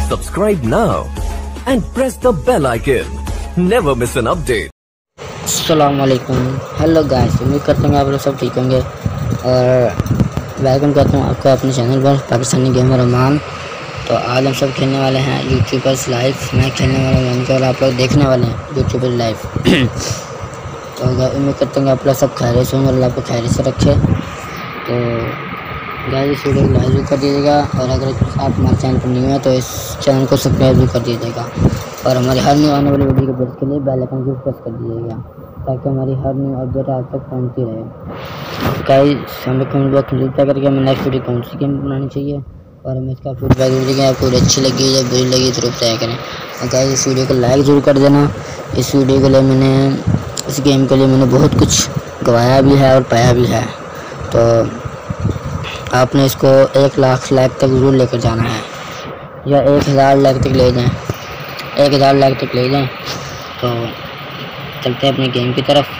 Subscribe now and press the bell icon. Never miss an update. अस्सलामुअलैकुम, hello guys, उम्मीद करते हैं आप लोग सब ठीक होंगे और वेलकम करता हूँ आपको अपने चैनल पर पाकिस्तानी गेमर रहमान। तो आज हम सब खेलने वाले हैं यूट्यूबर्स लाइव। मैं खेलने वाला गेम को और आप लोग देखने वाले हैं यूट्यूबर्स लाइव। तो उम्मीद करते हैं आप लोग सब खैरियत से होंगे और आपको खैरियत से रखे। तो गाइस इस वीडियो को लाइक भी कर दीजिएगा और अगर आप हमारे चैनल पर नहीं हैं तो इस चैनल को सब्सक्राइब भी कर दीजिएगा और हमारी हर न्यू आने वाली वीडियो के अपडेट के लिए बेल आइकन को प्रेस कर दीजिएगा ताकि हमारी हर न्यू अपडेट आप तक पहुंचती रहे। गाइस हमें कमेंट बॉक्स में लिखा करके हमें नेक्स्ट वीडियो कौन सी गेम बनानी चाहिए और हमें इसका फीडबैक दीजिएगा। आपको अच्छी लगी या बुरी लगी जरूर बताया करें। और गाइस इस वीडियो को लाइक ज़रूर कर देना। इस वीडियो के लिए इस गेम के लिए मैंने बहुत कुछ गवाया भी है और पाया भी है। तो आपने इसको 1 लाख लाइक तक ज़रूर लेकर जाना है या 1000 लाइक तक ले जाएं, 1000 लाइक तक ले जाएं। तो चलते हैं अपने गेम की तरफ।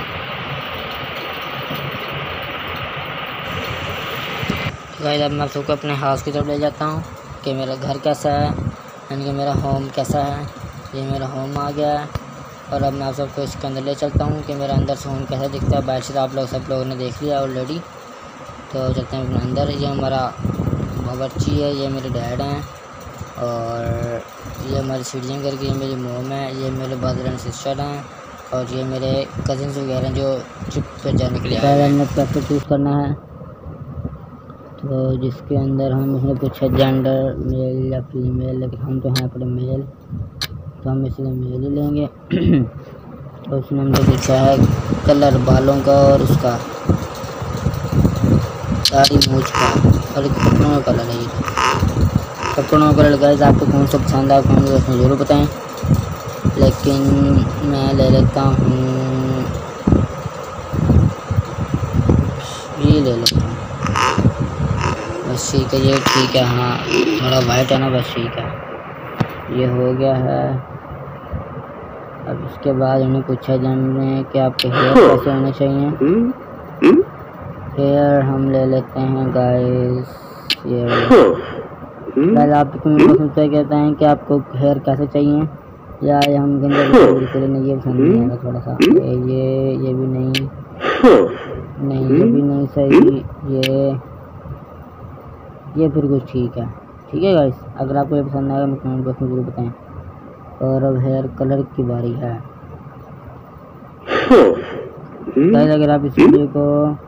गाइस अब मैं आप सबको अपने हाउस की तरफ ले जाता हूँ कि मेरा घर कैसा है, यानी कि मेरा होम कैसा है। ये मेरा होम आ गया है और अब मैं आप सबको इसके अंदर ले चलता हूँ कि मेरा अंदर से होम कैसा दिखता है। बाहर से आप लोग सब लोगों ने देख लिया ऑलरेडी। तो चलते हैं अपने अंदर। ये हमारा बावर्ची है, ये मेरे डैड हैं और ये हमारी सीढ़ियाँ करके ये मेरी मोम है, ये मेरे ब्रदर एंड सिस्टर हैं और ये मेरे कज़िन्स वगैरह हैं जो ट्रिप पर जाने के लिए आए हैं। हमने प्रेफर चूज़ करना है तो जिसके अंदर हम इसमें पूछे जेंडर मेल या फीमेल, लेकिन हम तो हैं अपने मेल तो हम इसलिए मेल ही लेंगे। और उसमें हमने पूछा है कलर बालों का और उसका दाढ़ी मूछ का और कपड़ों का कलर है। ये कपड़ों का कलर गाइस आपको कौन सा पसंद है आप कमेंट बॉक्स में ज़रूर बताएं। लेकिन मैं ले लेता हूँ ये ले लेता हूँ बस ठीक है। ये ठीक है, हाँ थोड़ा वाइट है ना, बस ठीक है ये हो गया है। अब इसके बाद उन्हें पूछा हमने कि आपके हेयर कैसे होने चाहिए। हेयर हम ले लेते हैं गाइस ये पहले आप कमेंट बॉक्स में कहते हैं कि आपको हेयर कैसे चाहिए या हम गंदा बिल्कुल नहीं, ये पसंद नहीं आएगा थोड़ा सा। ये भी नहीं ये भी नहीं सही, ये फिर कुछ ठीक है गाइस। अगर आपको ये पसंद आएगा मैं कमेंट बॉक्स में जरूर बताएं। और अब हेयर कलर की बारी है गाइस। अगर आप इस वीडियो को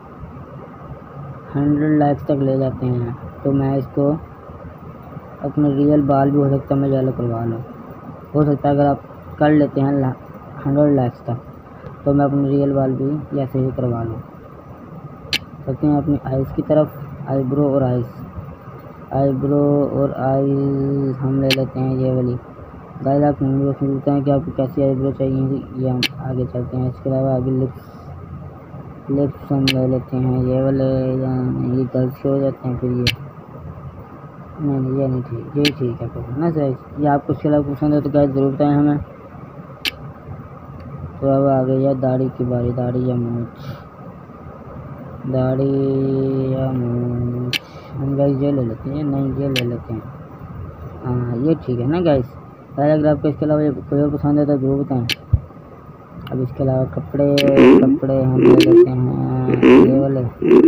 100 लाइक्स तक ले जाते हैं तो मैं इसको अपने रियल बाल भी हो सकता है मैं येलो करवा लूँ। हो सकता है अगर आप कर लेते हैं 100 लाइक्स तक तो मैं अपने रियल बाल भी ऐसे ही करवा लूँ। सकते हैं अपनी आइज़ की तरफ, आईब्रो और आइज़ हम ले लेते हैं ये वाली। गाइस आप कमेंट बॉक्स में बताएं कि आपको कैसी आईब्रो चाहिए, ये हम आगे चलते हैं। इसके अलावा आगे लिप्स हम ले लेते हैं ये वाले, या ये गर्ल्स के हो जाते हैं फिर ये नहीं ये नहीं ठीक, ये ठीक है फिर ना सही। ये आपको इसके अलावा पसंद है तो गाइस ज़रूर बताएं हमें। तो अब आ गई है दाढ़ी की बारी, दाढ़ी या मूंछ हम गाइस ये ले लेते हैं, नहीं ये ले लेते हैं, हाँ ये ठीक है ना गाइस। पहले अगर आपको इसके अलावा कोई और पसंद है तो ज़रूर बताएं। अब इसके अलावा कपड़े हम ले लेते हैं ये वाले।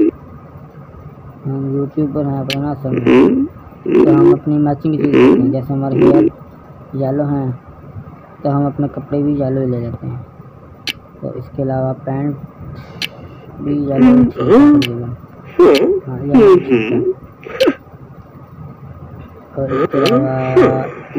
हम यूट्यूबर हैं अपना सब तो हम अपनी मैचिंग की चीज़ लेते हैं। जैसे हमारे हेयर येलो हैं तो हम अपने कपड़े भी येलो ही ले लेते हैं। तो इसके अलावा पैंट भी येलो तकरीबन, हाँ येलो ठीक है। और इसके अलावा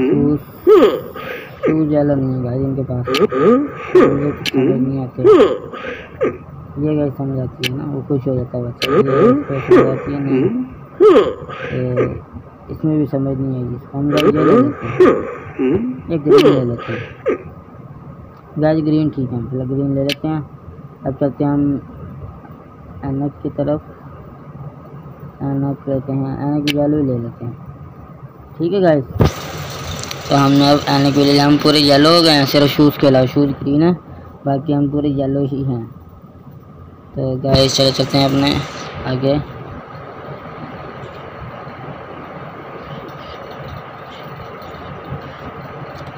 शूज़ येलो नहीं है गाइस इनके पास, मुझे समझ नहीं आते। ये गाइस समझ आती है ना, वो खुश हो जाता है बच्चा, ये समझ आती है नहीं तो इसमें भी समझ नहीं आएगी। हम गाइस ये ले लेते हैं, एक ग्रीन ले लेते हैं गाइस, ग्रीन ठीक है मतलब ग्रीन ले लेते हैं। अब चलते हैं हम ऐनक की तरफ, ऐनक लेते हैं, ऐनक येलो ले लेते हैं ठीक है गाइस। तो हमने अब ऐनक भी ले लिया, हम पूरे येलो हो गए हैं सिर्फ शूज़ के अलावा, शूज़ ग्रीन है बाकी हम पूरे येलो ही हैं। तो गाइस चलो चलते हैं अपने आगे।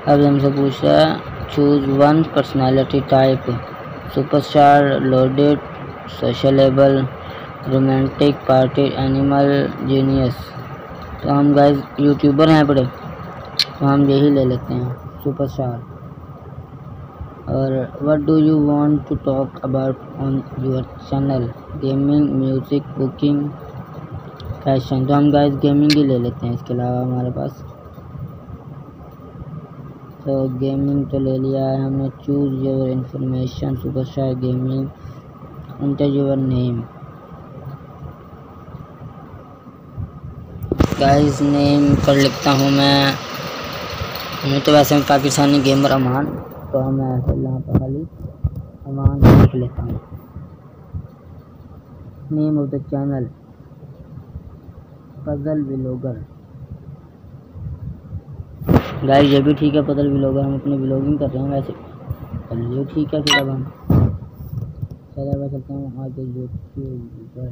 अब हमसे पूछ रहा है choose one personality type, superstar, loaded, sociable, romantic, party animal, genius. तो हम गाइस यूट्यूबर हैं बड़े, तो हम यही ले लेते हैं, सुपरस्टार। और what do you want to talk about on your channel, gaming, music, cooking, fashion. तो हम गाइस गेमिंग ही ले लेते हैं, इसके अलावा हमारे पास तो गेमिंग तो ले लिया है हमने। Choose your information, superstar, gaming, enter your name. Guys name पर लिखता हूँ मैं तो वैसे मैं पाकिस्तानी गेमर अमान, तो मैं ऐसे यहाँ पर खाली अमान लिख लेता हूँ। Name of the channel puzzle vlogger. Guys ये भी ठीक है, पजल व्लॉगर, हम अपनी व्लॉगिंग कर रहे हैं वैसे, चलिए ठीक है। फिर अब हम चले चलते हैं आगे YouTuber.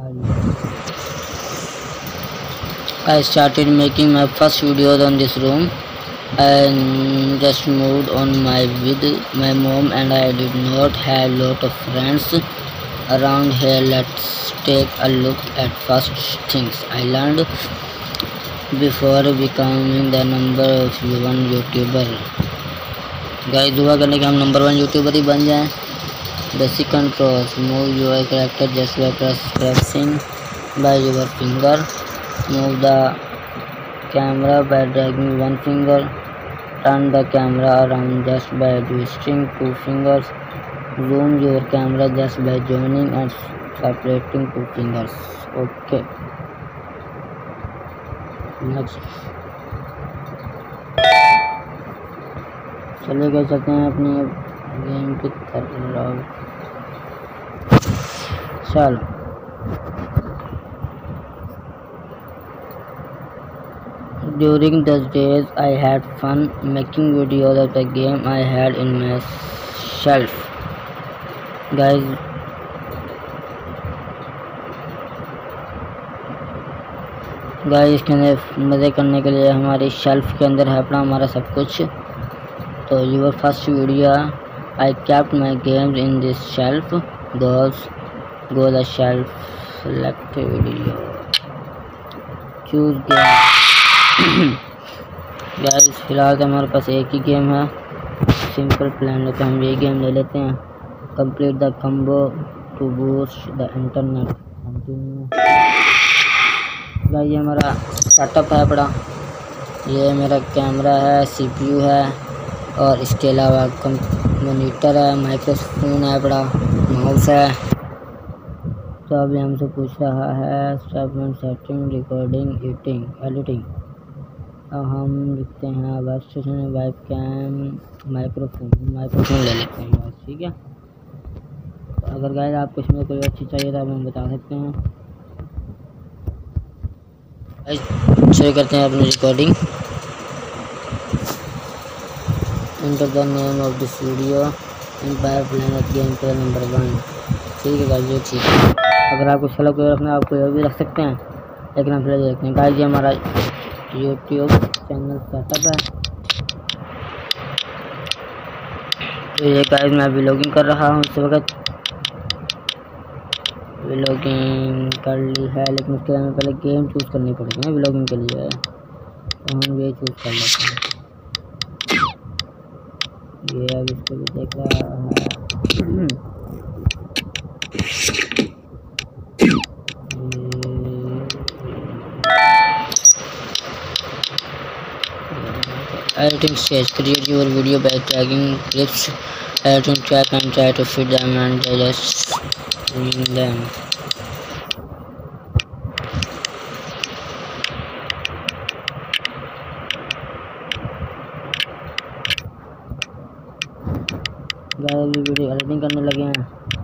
I started making my first videos on this room. I just moved on with my mom and I did not have lot of friends around here. Let's take a look at first things I learned before becoming the number one YouTuber. Guys दुआ करने के हम number 1 YouTuber ही बन जाएं। Basic controls: move your character just by pressing by your finger. Move the camera by dragging one finger. Turn the camera around just by twisting 2 fingers. Zoom your camera just by joining and separating 2 fingers. Okay. Next. चलिए गए चलते हैं अपनी game की तरफ। चलो during those days I had fun making videos of the game I had in my shelf. Guys इसके अंदर मज़े करने के लिए हमारी शेल्फ के अंदर है अपना हमारा सब कुछ। तो your first video I kept my games in this shelf. Go the shelf, select video, choose game. Guys फिलहाल तो हमारे पास एक ही गेम है, सिंपल प्लान, तो हम ये गेम ले लेते हैं। Complete the combo to boost the internet. Guys ये हमारा सेटअप है बड़ा, ये मेरा कैमरा है, CPU है और इसके अलावा मॉनिटर है, माइक्रोफोन है बड़ा, माउस है। तो अभी हमसे पूछ रहा है स्टेप 1 सेटिंग, रिकॉर्डिंग, एडिटिंग। अब हम लिखते हैं web station, webcam, microphone ले लेते हैं बस, ठीक है। तो अगर गाइस आपको इसमें कोई अच्छी चाहिए तो आप हमें बता सकते हैं। शुरू करते हैं अपनी recording. Enter the name of this video, empire planet game play number 1। ठीक है गाइस ये ठीक है। अगर आपको सलाह कोई रखना है आप कोई और भी रख सकते हैं, लेकिन हम फिर देखते हैं। गाइस ये हमारा यूट्यूब चैनल सेटअप है। तो ये गाइस मैं व्लॉगिंग कर रहा हूँ इस वक्त, व्लॉगिंग कर ली है, लेकिन उसके लिए हमें पहले गेम चूज़ करनी पड़ेगी ना व्लॉगिंग के लिए, तो हम ये चूज़ कर लेते हैं। ये अब इसको भी देख रहा है। Editing stage: create your video by tagging clips, editing track and try to fit them and just doing them. Guys video editing करने लगे हैं।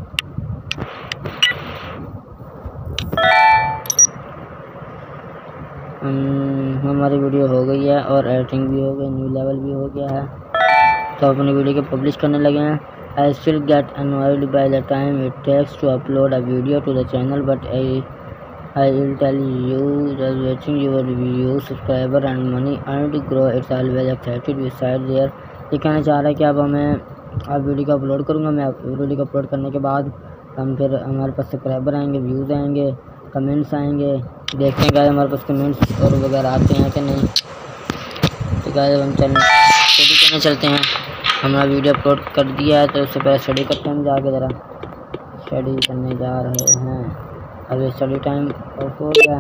हमारी वीडियो हो गई है और एडिटिंग भी हो गई, न्यू लेवल भी हो गया है। तो अपनी वीडियो को पब्लिश करने लगे हैं। I still get annoyed by the time it takes to upload a video to the channel, but I will tell you that watching your video, subscriber and money earned to grow. It's always excited beside there. ये कहना चाह रहा है कि अब आप video को upload करूँगा। मैं वीडियो को अपलोड करने के बाद फिर हमारे पास सब्सक्राइबर आएंगे, व्यूज़ आएंगे, कमेंट्स आएंगे। देखते हैं गाइस हमारे पास कमेंट्स और वगैरह आते हैं कि नहीं। तो गाइस हम स्टडी करने चलते हैं। हमारा वीडियो अपलोड कर दिया है तो उससे पहले स्टडी करते हैं। जाके ज़रा स्टडी करने जा रहे हैं। अभी स्टडी टाइम और हो गया।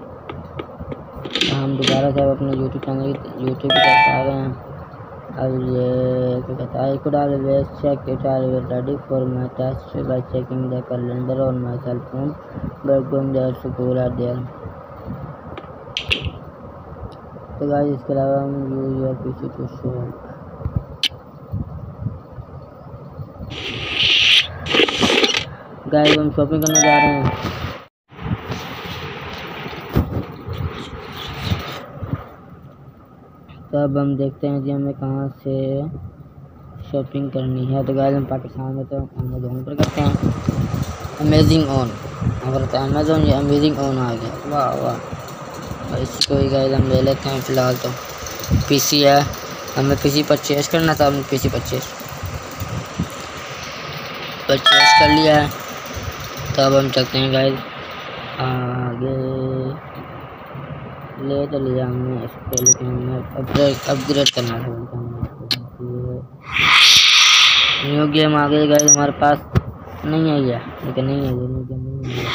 हम दोबारा से अपने यूट्यूब चैनल की तरफ आ गए हैं। अब ये क्या कहता है, could always check it always ready for my test by checking the calendar on my cell phone but going there school at there। तो गाइस इसके अलावा हम use your PC to show. Guys हम शॉपिंग करने जा रहे हैं। तो अब हम देखते हैं कि हमें कहाँ से शॉपिंग करनी है। तो गाइस हम पाकिस्तान में तो अमेज़ोन पर करते हैं। अमेजिंग ऑन हमारा तो अमेज़ोन, ये अमेजिंग ऑन आ गया। वाह वाह। और इसको ही गाइस हम ले लेते हैं। फ़िलहाल तो पीसी है, हमें पीसी परचेज़ करना था। हमने पीसी परचेज़ कर लिया है। तो अब हम चलते हैं गाइस आगे। ले तो लिया हमने इसको, लेकिन हमें अपग्रेड करना था। न्यू गेम आ गई गाइस हमारे पास। नहीं आई है, लेकिन नहीं है ये न्यू गेम नहीं है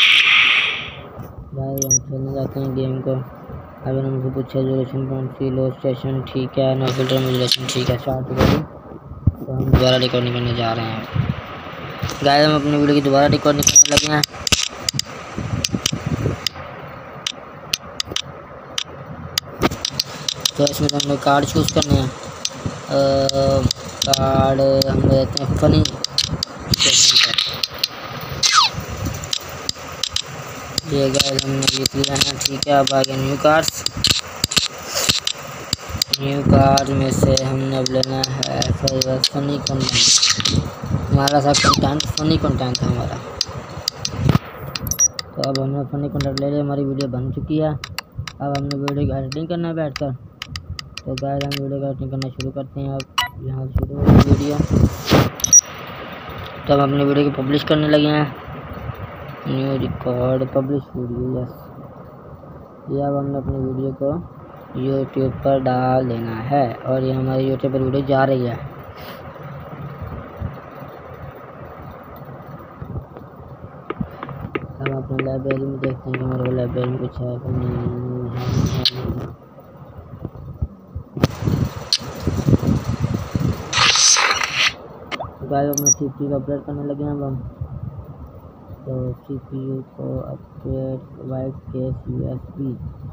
गाइस। हम खेलने जाते हैं गेम को। अभी हमसे पूछा रेजोल्यूशन कौन सी, लो स्टेशन ठीक है, नो फिल्टर रेजोल्यूशन ठीक है, स्टार्ट करें। तो हम दोबारा रिकॉर्डिंग करने जा रहे हैं गाइस। हम अपनी वीडियो की दोबारा रिकॉर्डिंग करने लगे हैं। तो इसमें तो हमने कार्ड चूज़ करने हैं। कार्ड हम देते हैं फनी स्टेशन पर। ये गाइस हमने जीत लिया है, ठीक है। अब आगे न्यू कार्ड्स। न्यू कार्ड में से हमने अब लेना है फनी कंटेंट। हमारा सा कंटेंट फनी कंटेंट था हमारा। तो अब हमने फनी कंटेंट ले लिया। हमारी वीडियो बन चुकी है। अब हमने वीडियो की एडिटिंग करना है बैठकर। तो गाइस हम वीडियो का एडिटिंग करना शुरू करते हैं। अब यहाँ से शुरू होगी वीडियो। तो हम अपनी वीडियो को पब्लिश करने लगे हैं। New record publish video, yes. ये अब हमने अपनी वीडियो को यूट्यूब पर डाल देना है और ये हमारी यूट्यूब पर वीडियो जा रही है। हम अपनी लाइब्रेरी में देखते हैं कि हमारे लाइब्रेरी में कुछ है कि नहीं। गाइस अपने CPU को अपडेट करने लगे हैं अब हम। तो CPU को update white case USB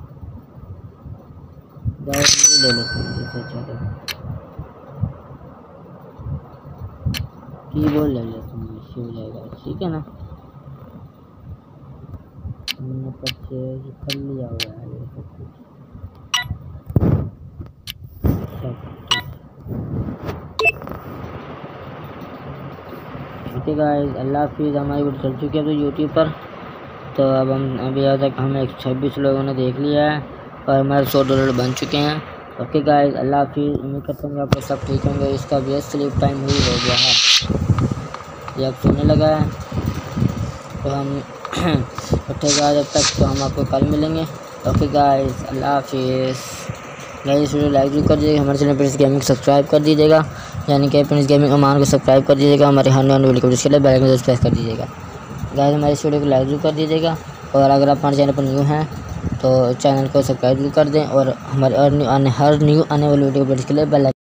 guys ये ले लेते हैं। इससे अच्छा तो कीबोर्ड ले लेते हैं, इससे हो जाएगा, ठीक है ना। हमने परचेज कर लिया हुआ है ये सब कुछ। ओके गाइस, अल्लाह हाफिज़। हमारी वीडियो चल चुकी है तो यूट्यूब पर। तो अब हम अभी आज तक हमें 126 लोगों ने देख लिया है और हमारे $100 बन चुके हैं। ओके गाइस, अल्लाह हाफिज़। उम्मीद करता हूँ आप लोग सब ठीक होंगे। इसका भी स्लीप टाइम हुई हो गया है, ये अब सोने लगा है। तो हम उठेगा जब तक, तो हम आपको कल मिलेंगे। ओके गाइस, अल्लाह हाफिज़। गाइस वीडियो लाइक भी कर दीजिएगा, हमारे चैनल प्रिंस गेमिंग सब्सक्राइब कर दीजिएगा, यानी कि प्रिंस गेमिंग ओमान को सब्सक्राइब कर दीजिएगा। हमारे हर नए वीडियो को जिसके लिए बेल आइकन प्रेस कर दीजिएगा। गाइस हमारे इस वीडियो को लाइक भी कर दीजिएगा और अगर आप हमारे चैनल पर न्यू हैं तो चैनल को सब्सक्राइब भी कर दें और हमारे हर न्यू आने वाली वीडियो को जिसके लिए बेल